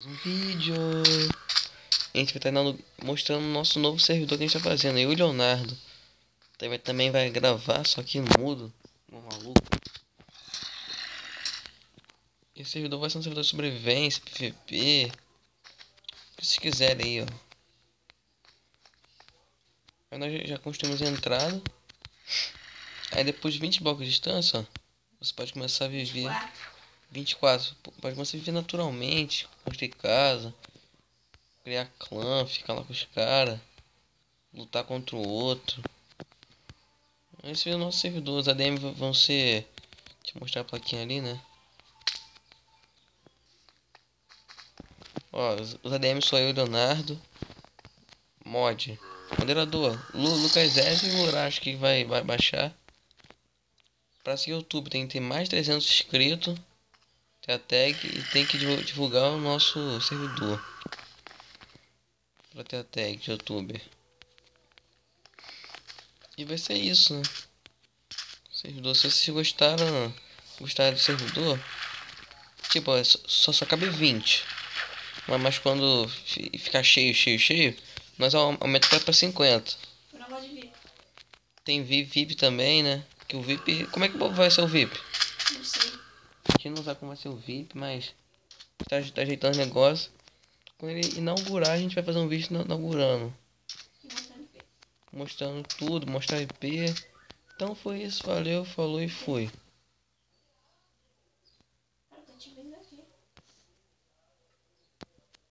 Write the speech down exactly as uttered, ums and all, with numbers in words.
Um vídeo. A gente vai estar mostrando o nosso novo servidor que a gente está fazendo. Eu e o Leonardo também, também vai gravar, só que mudo. Um maluco. Esse servidor vai ser um servidor de sobrevivência, P V P. O que vocês quiserem aí, ó. Aí nós já construímos a entrada. Aí depois de vinte blocos de distância, ó, você pode começar a viver. vinte e quatro. Pode começar a viver naturalmente. Construir casa. Criar clã, ficar lá com os caras. Lutar contra o outro. Esse é o nosso servidor. Os A D M vão ser... Deixa eu mostrar a plaquinha ali, né? Ó, os A D M sou eu e Leonardo. Mod. Moderador. Lu, Lucas S e Lura, acho que vai, vai baixar. Pra seguir o YouTube tem que ter mais de trezentos inscritos. Tem a tag e tem que divulgar o nosso servidor. Pra ter a tag de YouTube. E vai ser isso, né? Servidor, se vocês gostaram, gostaram do servidor, tipo, só, só cabe vinte. Mas, mas quando ficar cheio, cheio, cheio, nós aumentamos pra cinquenta. Tem V I P também, né? Que o V I P... Como é que vai ser o V I P? Não sei. A gente não sabe como vai ser o V I P, mas... Tá, tá ajeitando o negócio. Quando ele inaugurar, a gente vai fazer um vídeo inaugurando. Mostrando tudo, mostrar I P. Então foi isso, valeu, falou e fui.